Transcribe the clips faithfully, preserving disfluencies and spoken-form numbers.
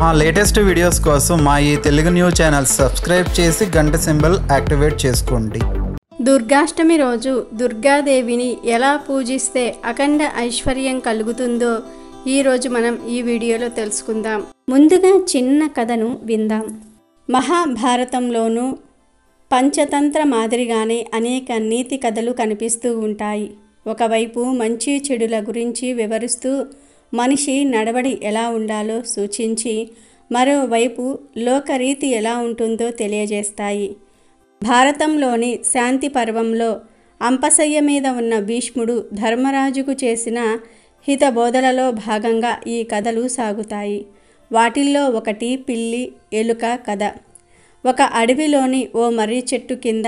మా latest videos కోసం మా ఈ తెలుగు న్యూస్ ఛానల్ సబ్స్క్రైబ్ చేసి గంట సింబల్ యాక్టివేట్ చేసుకోండి. దుర్గాష్టమి రోజు దుర్గాదేవిని ఎలా పూజిస్తే అఖండ ఐశ్వర్యం కలుగుతుందో ఈరోజు మనం ఈ వీడియోలో తెలుసుకుందాం. ముందుగా చిన్న కథను విందాం. మహాభారతంలోనూ పంచతంత్ర మాదిరిగానే అనేక నీతి కథలు కనిపిస్తూ ఉంటాయి. ఒకవైపు మంచి చెడుల గురించి వివరిస్తూ మనిషి నడవడి ఎలా ఉండాలో సూచించి, మరోవైపు లోకరీతి ఎలా ఉంటుందో తెలియజేస్తాయి. భారతంలోని శాంతి పర్వంలో అంపశయ్య మీద ఉన్న భీష్ముడు ధర్మరాజుకు చేసిన హితబోధలలో భాగంగా ఈ కథలు సాగుతాయి. వాటిల్లో ఒకటి పిల్లి ఎలుక కథ. ఒక అడవిలోని ఓ మర్రి చెట్టు కింద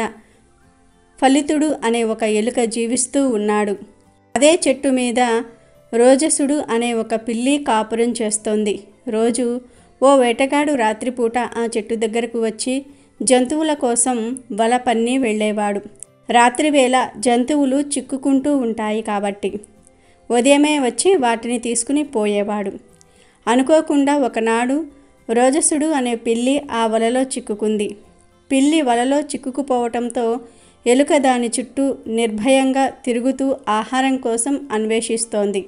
ఫలితుడు అనే ఒక ఎలుక జీవిస్తూ ఉన్నాడు. అదే చెట్టు మీద రోజసుడు అనే ఒక పిల్లి కాపురం చేస్తోంది. రోజు ఓ వేటగాడు రాత్రిపూట ఆ చెట్టు దగ్గరకు వచ్చి జంతువుల కోసం వల పన్ని వెళ్ళేవాడు. రాత్రివేళ జంతువులు చిక్కుకుంటూ ఉంటాయి కాబట్టి ఉదయమే వచ్చి వాటిని తీసుకుని పోయేవాడు. అనుకోకుండా ఒకనాడు రోజసుడు అనే పిల్లి ఆ వలలో చిక్కుకుంది. పిల్లి వలలో చిక్కుకుపోవటంతో ఎలుక దాని చుట్టూ నిర్భయంగా తిరుగుతూ ఆహారం కోసం అన్వేషిస్తోంది.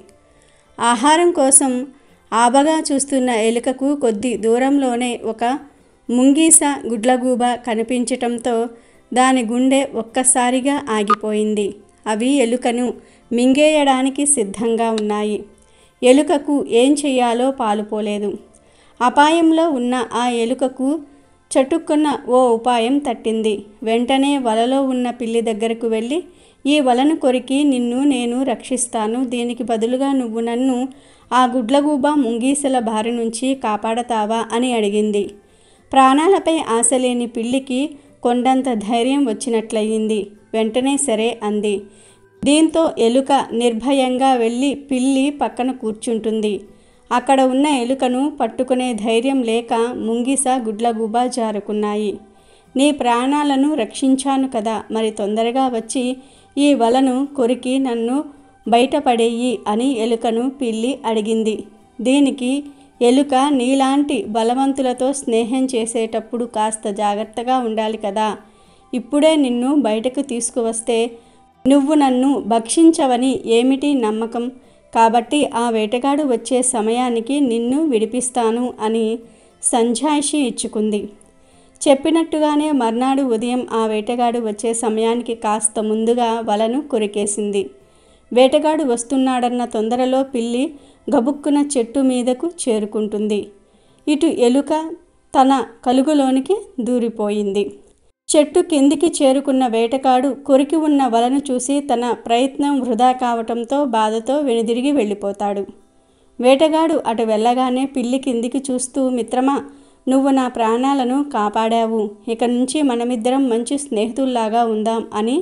ఆహారం కోసం ఆబగా చూస్తున్న ఎలుకకు కొద్ది దూరంలోనే ఒక ముంగీస గుడ్లగూబ కనిపించటంతో దాని గుండె ఒక్కసారిగా ఆగిపోయింది. అవి ఎలుకను మింగేయడానికి సిద్ధంగా ఉన్నాయి. ఎలుకకు ఏం చెయ్యాలో పాలుపోలేదు. అపాయంలో ఉన్న ఆ ఎలుకకు చటుక్కున్న ఓ ఉపాయం తట్టింది. వెంటనే వలలో ఉన్న పిల్లి దగ్గరకు వెళ్ళి, ఈ వలను కొరికి నిన్ను నేను రక్షిస్తాను, దీనికి బదులుగా నువ్వు నన్ను ఆ గుడ్లగూబ ముంగీసల బారి నుంచి కాపాడతావా అని అడిగింది. ప్రాణాలపై ఆశ లేని పిల్లికి కొండంత ధైర్యం వచ్చినట్లయింది. వెంటనే సరే అంది. దీంతో ఎలుక నిర్భయంగా వెళ్ళి పిల్లి పక్కన కూర్చుంటుంది. అక్కడ ఉన్న ఎలుకను పట్టుకునే ధైర్యం లేక ముంగిస గుడ్లగూబ జారుకున్నాయి. నీ ప్రాణాలను రక్షించాను కదా, మరి తొందరగా వచ్చి ఈ వలను కొరికి నన్ను బయటపడేయి అని ఎలుకను పిల్లి అడిగింది. దీనికి ఎలుక, నీలాంటి బలవంతులతో స్నేహం చేసేటప్పుడు కాస్త జాగ్రత్తగా ఉండాలి కదా, ఇప్పుడే నిన్ను బయటకు తీసుకువస్తే నువ్వు నన్ను భక్షించవని ఏమిటి నమ్మకం, కాబట్టి ఆ వేటగాడు వచ్చే సమయానికి నిన్ను విడిపిస్తాను అని సంజాయిషి ఇచ్చుకుంది. చెప్పినట్టుగానే మర్నాడు ఉదయం ఆ వేటగాడు వచ్చే సమయానికి కాస్త ముందుగా వలను కొరికేసింది. వేటగాడు వస్తున్నాడన్న తొందరలో పిల్లి గబుక్కున చెట్టు మీదకు చేరుకుంటుంది. ఇటు ఎలుక తన కలుగులోనికి దూరిపోయింది. చెట్టు కిందికి చేరుకున్న వేటగాడు కొరికి ఉన్న వలను చూసి తన ప్రయత్నం వృధా కావటంతో బాధతో వెనుదిరిగి వెళ్ళిపోతాడు. వేటగాడు అటు వెళ్ళగానే పిల్లి కిందికి చూస్తూ, మిత్రమా, నువ్వు నా ప్రాణాలను కాపాడావు, ఇక నుంచి మనమిద్దరం మంచి స్నేహితుల్లాగా ఉందాం అని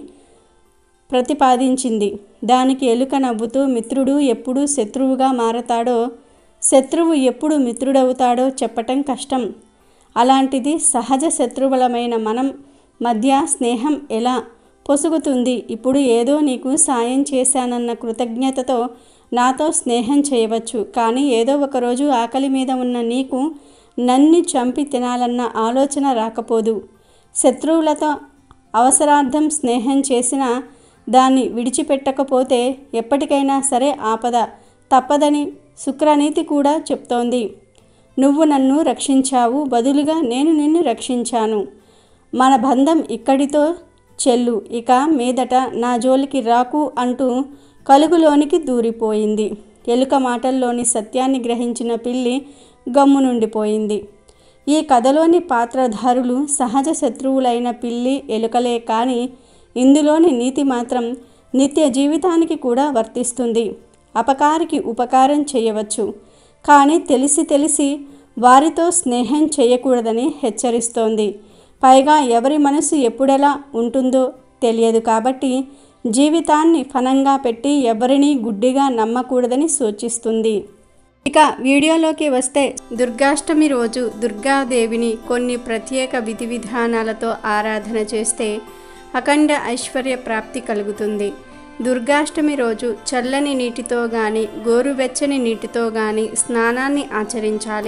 ప్రతిపాదించింది. దానికి ఎలుక నవ్వుతూ, మిత్రుడు ఎప్పుడు శత్రువుగా మారతాడో, శత్రువు ఎప్పుడు మిత్రుడవుతాడో చెప్పటం కష్టం. అలాంటిది సహజ శత్రువులమైన మనం మధ్య స్నేహం ఎలా పొసుగుతుంది? ఇప్పుడు ఏదో నీకు సాయం చేశానన్న కృతజ్ఞతతో నాతో స్నేహం చేయవచ్చు, కానీ ఏదో ఒకరోజు ఆకలి మీద ఉన్న నీకు నన్ను చంపి తినాలన్న ఆలోచన రాకపోదు. శత్రువులతో అవసరార్థం స్నేహం చేసినా దాన్ని విడిచిపెట్టకపోతే ఎప్పటికైనా సరే ఆపద తప్పదని శుక్రనీతి కూడా చెప్తోంది. నువ్వు నన్ను రక్షించావు, బదులుగా నేను నిన్ను రక్షించాను. మన బంధం ఇక్కడితో చెల్లు, ఇక మీదట నా జోలికి రాకు అంటూ కలుగులోనికి దూరిపోయింది. ఎలుక మాటల్లోని సత్యాన్ని గ్రహించిన పిల్లి గమ్మునుండిపోయింది. ఈ కథలోని పాత్రధారులు సహజ శత్రువులైన పిల్లి, ఎలుకలే కానీ ఇందులోని నీతి మాత్రం నిత్య జీవితానికి కూడా వర్తిస్తుంది. అపకారికి ఉపకారం చేయవచ్చు, కానీ తెలిసి తెలిసి వారితో స్నేహం చేయకూడదని హెచ్చరిస్తోంది. పైగా ఎవరి మనసు ఎప్పుడెలా ఉంటుందో తెలియదు కాబట్టి జీవితాన్ని ఫనంగా పెట్టి ఎవరిని గుడ్డిగా నమ్మకూడదని సూచిస్తుంది. ఇక వీడియోలోకి వస్తే, దుర్గాష్టమి రోజు దుర్గాదేవిని కొన్ని ప్రత్యేక విధి విధానాలతో ఆరాధన చేస్తే అఖండ ఐశ్వర్య ప్రాప్తి కలుగుతుంది. దుర్గాష్టమి రోజు చల్లని నీటితో గాని గోరువెచ్చని నీటితో గాని స్నానాన్ని ఆచరించాలి.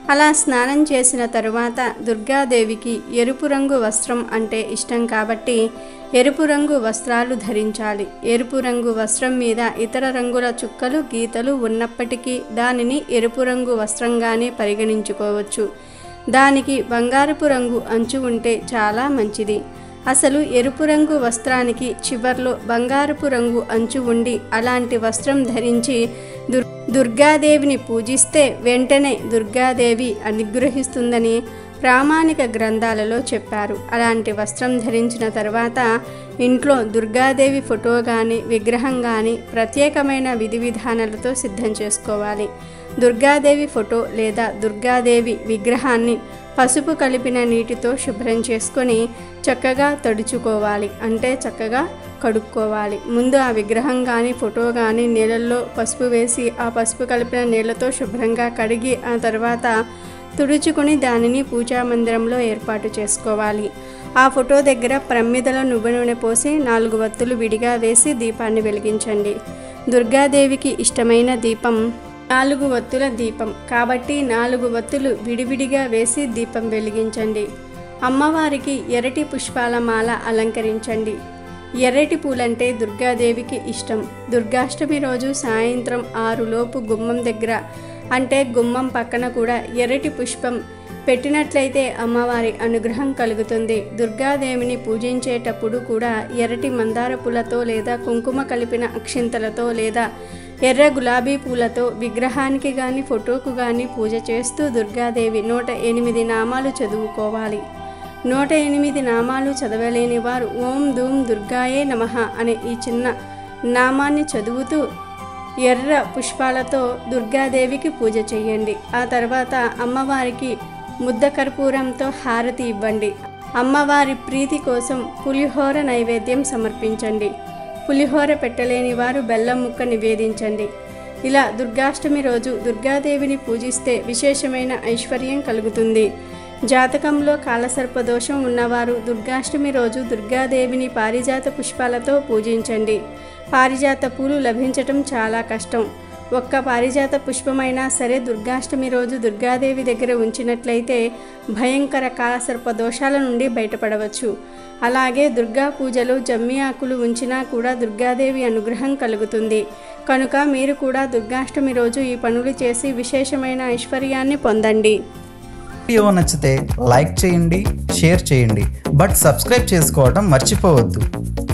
అలా స్నానం చేసిన తరువాత దుర్గాదేవికి ఎరుపు రంగు వస్త్రం అంటే ఇష్టం కాబట్టి ఎరుపు రంగు వస్త్రాలు ధరించాలి. ఎరుపు రంగు వస్త్రం మీద ఇతర రంగుల చుక్కలు గీతలు ఉన్నప్పటికీ దానిని ఎరుపు రంగు వస్త్రంగానే పరిగణించుకోవచ్చు. దానికి బంగారపు రంగు అంచు ఉంటే చాలా మంచిది. అసలు ఎరుపు రంగు వస్త్రానికి చివర్లో బంగారపు రంగు అంచు ఉండి అలాంటి వస్త్రం ధరించి దుర్ దుర్గాదేవిని పూజిస్తే వెంటనే దుర్గాదేవి అనుగ్రహిస్తుందని ప్రామాణిక గ్రంథాలలో చెప్పారు. అలాంటి వస్త్రం ధరించిన తర్వాత ఇంట్లో దుర్గాదేవి ఫోటో కానీ విగ్రహం కానీ ప్రత్యేకమైన విధి విధానాలతో సిద్ధం చేసుకోవాలి. దుర్గాదేవి ఫోటో లేదా దుర్గాదేవి విగ్రహాన్ని పసుపు కలిపిన నీటితో శుభ్రం చేసుకొని చక్కగా తడుచుకోవాలి, అంటే చక్కగా కడుక్కోవాలి. ముందు ఆ విగ్రహం కానీ ఫోటో కానీ నీళ్ళల్లో పసుపు వేసి ఆ పసుపు కలిపిన నీళ్ళతో శుభ్రంగా కడిగి ఆ తర్వాత తుడుచుకొని దానిని పూజా మందిరంలో ఏర్పాటు చేసుకోవాలి. ఆ ఫోటో దగ్గర ప్రమ్మిదల నువ్వు నూనె పోసి నాలుగు వత్తులు విడిగా వేసి దీపాన్ని వెలిగించండి. దుర్గాదేవికి ఇష్టమైన దీపం నాలుగు వత్తుల దీపం కాబట్టి నాలుగు వత్తులు విడివిడిగా వేసి దీపం వెలిగించండి. అమ్మవారికి ఎర్రటి పుష్పాల మాల అలంకరించండి. ఎర్రటి పూలంటే దుర్గాదేవికి ఇష్టం. దుర్గాష్టమి రోజు సాయంత్రం ఆరులోపు గుమ్మం దగ్గర అంటే గుమ్మం పక్కన కూడా ఎర్రటి పుష్పం పెట్టినట్లయితే అమ్మవారి అనుగ్రహం కలుగుతుంది. దుర్గాదేవిని పూజించేటప్పుడు కూడా ఎర్రటి మందార పూలతో లేదా కుంకుమ కలిపిన అక్షింతలతో లేదా ఎర్ర గులాబీ పూలతో విగ్రహానికి కానీ ఫోటోకు కానీ పూజ చేస్తూ దుర్గాదేవి నూట ఎనిమిది నామాలు చదువుకోవాలి. నూట ఎనిమిది నామాలు చదవలేని వారు ఓం ధూమ్ దుర్గాయే నమః అనే ఈ చిన్న నామాన్ని చదువుతూ ఎర్ర పుష్పాలతో దుర్గాదేవికి పూజ చేయండి. ఆ తర్వాత అమ్మవారికి ముద్ద కర్పూరంతో హారతి ఇవ్వండి. అమ్మవారి ప్రీతి కోసం పులిహోర నైవేద్యం సమర్పించండి. పులిహోర పెట్టలేని వారు బెల్లం ముక్క నివేదించండి. ఇలా దుర్గాష్టమి రోజు దుర్గాదేవిని పూజిస్తే విశేషమైన ఐశ్వర్యం కలుగుతుంది. జాతకంలో కాలసర్పదోషం ఉన్నవారు దుర్గాష్టమి రోజు దుర్గాదేవిని పారిజాత పుష్పాలతో పూజించండి. పారిజాత పూలు లభించటం చాలా కష్టం. ఒక్క పారిజాత పుష్పమైనా సరే దుర్గాష్టమి రోజు దుర్గాదేవి దగ్గర ఉంచినట్లయితే భయంకర కాలసర్ప దోషాల నుండి బయటపడవచ్చు. అలాగే దుర్గా పూజలో జమ్మి ఆకులు ఉంచినా కూడా దుర్గాదేవి అనుగ్రహం కలుగుతుంది. కనుక మీరు కూడా దుర్గాష్టమి రోజు ఈ పనులు చేసి విశేషమైన ఐశ్వర్యాన్ని పొందండి. వీడియో నచ్చితే లైక్ చేయండి, షేర్ చేయండి, బట్ సబ్స్క్రైబ్ చేసుకోవడం మర్చిపోవద్దు.